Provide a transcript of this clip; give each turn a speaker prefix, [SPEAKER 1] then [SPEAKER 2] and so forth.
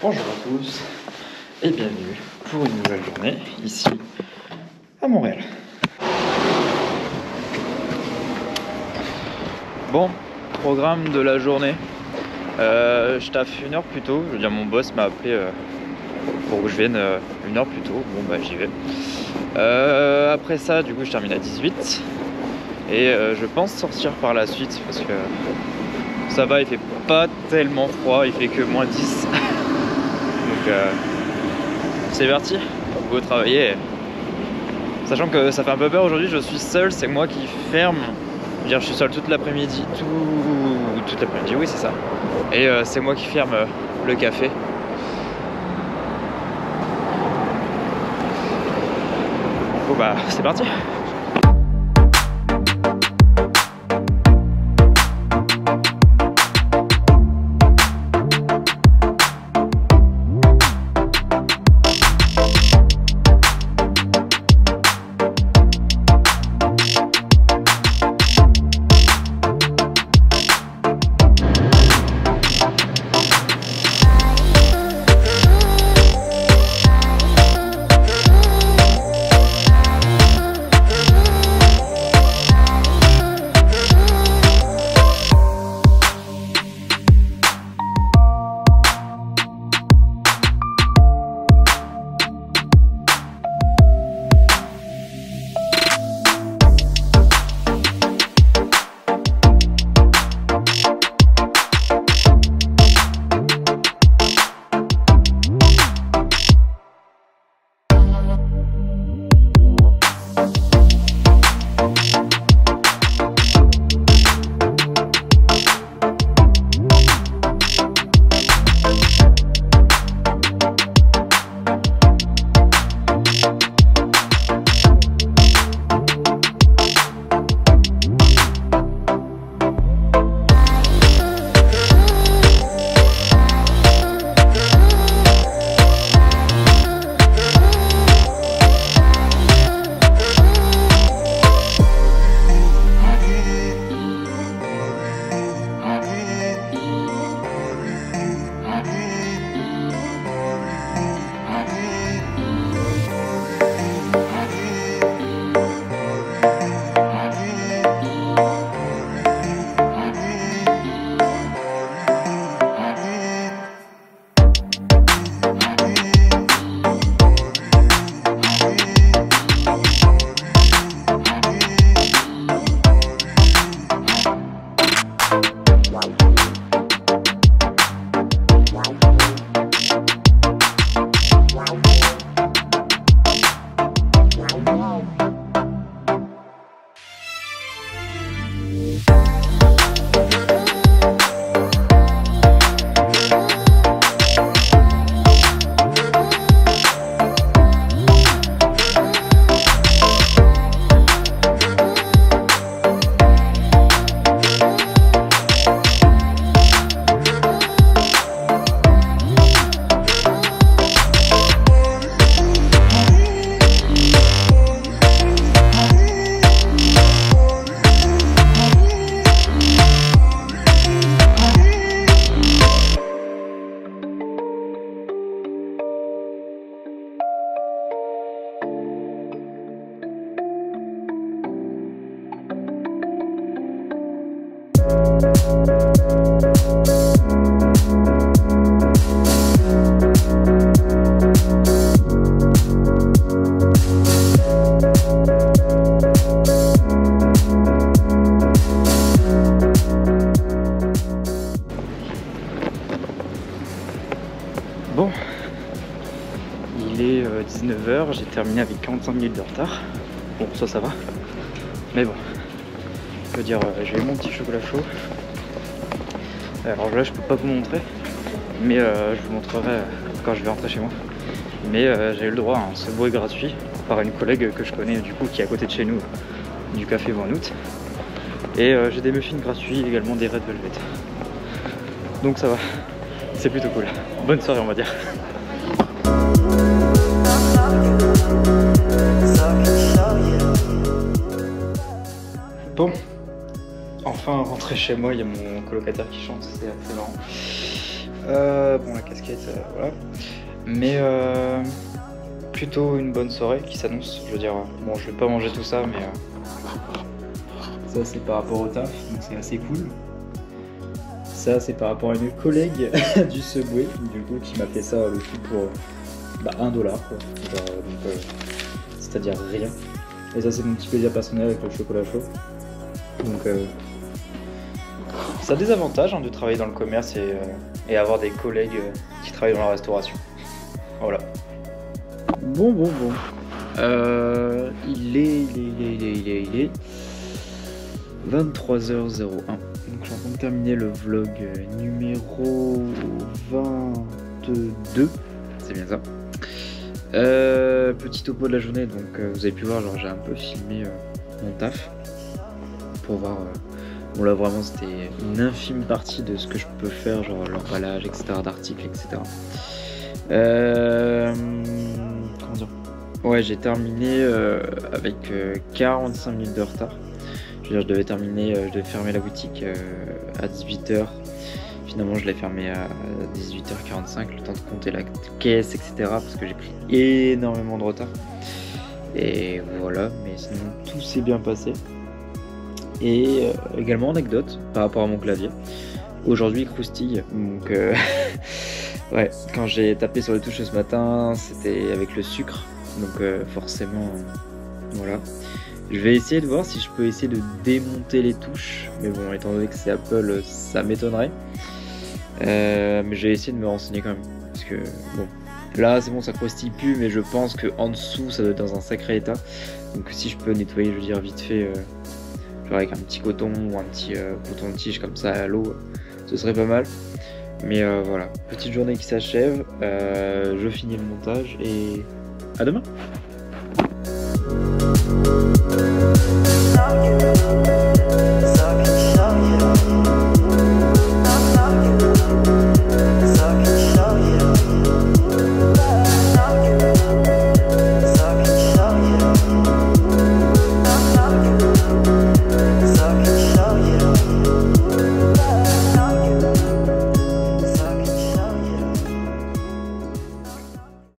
[SPEAKER 1] Bonjour à tous et bienvenue pour une nouvelle journée ici à Montréal. Bon, programme de la journée. Je taffe 1 heure plus tôt, je veux dire mon boss m'a appelé pour que je vienne 1 heure plus tôt, bon bah j'y vais. Après ça du coup je termine à 18 et je pense sortir par la suite parce que ça va, il fait pas tellement froid, il fait que moins 10. Donc c'est parti, go travailler. Sachant que ça fait un peu peur aujourd'hui, je suis seul, c'est moi qui ferme. Je veux dire, je suis seul toute l'après-midi, toute l'après-midi, oui c'est ça. Et c'est moi qui ferme le café. Bon bah c'est parti. Bon, il est 19 h, j'ai terminé avec 45 minutes de retard. Bon, ça va. Mais bon, je veux dire, j'ai eu mon petit chocolat chaud. Alors là, je peux pas vous montrer, mais je vous montrerai quand je vais rentrer chez moi. Mais j'ai eu le droit à un Subway gratuit par une collègue que je connais du coup qui est à côté de chez nous, du café Van Août. Et j'ai des muffins gratuits, également des Red Velvet. Donc ça va, c'est plutôt cool. Bonne soirée on va dire. Bon, enfin rentré chez moi, il y a mon colocataire qui chante, c'est assez marrant. Bon, la casquette, voilà. Mais plutôt une bonne soirée qui s'annonce. Je veux dire, bon, je vais pas manger tout ça, mais ça c'est par rapport au taf, donc c'est assez cool. Ça c'est par rapport à une collègue du Subway, du coup, qui m'a fait ça le tout pour $1 quoi. Genre, donc, c'est-à-dire rien. Et ça c'est mon petit plaisir personnel avec le chocolat chaud. Donc ça a des avantages de travailler dans le commerce et avoir des collègues qui travaillent dans la restauration. Voilà. Bon. Il est 23h01. Donc je suis en train de terminer le vlog numéro 22. C'est bien ça. Petit topo de la journée, donc vous avez pu voir, genre j'ai un peu filmé mon taf pour voir. Bon là vraiment c'était une infime partie de ce que je peux faire, genre l'emballage, etc., d'articles, etc. Comment dire? Ouais, j'ai terminé avec 45 minutes de retard. Je veux dire, je devais fermer la boutique à 18h. Finalement, je l'ai fermé à 18h45, le temps de compter la caisse, etc. Parce que j'ai pris énormément de retard. Et voilà, mais sinon tout s'est bien passé. Et également anecdote par rapport à mon clavier. Aujourd'hui il croustille, donc ouais, quand j'ai tapé sur les touches ce matin, c'était avec le sucre, donc forcément, voilà. Je vais essayer de voir si je peux essayer de démonter les touches, mais bon, étant donné que c'est Apple, ça m'étonnerait. Mais j'ai essayé de me renseigner quand même, parce que bon, là c'est bon, ça croustille plus, mais je pense que en dessous ça doit être dans un sacré état. Donc si je peux nettoyer, je veux dire vite fait, genre avec un petit coton ou un petit coton-tige comme ça à l'eau, ce serait pas mal. Mais voilà, petite journée qui s'achève, je finis le montage et à demain.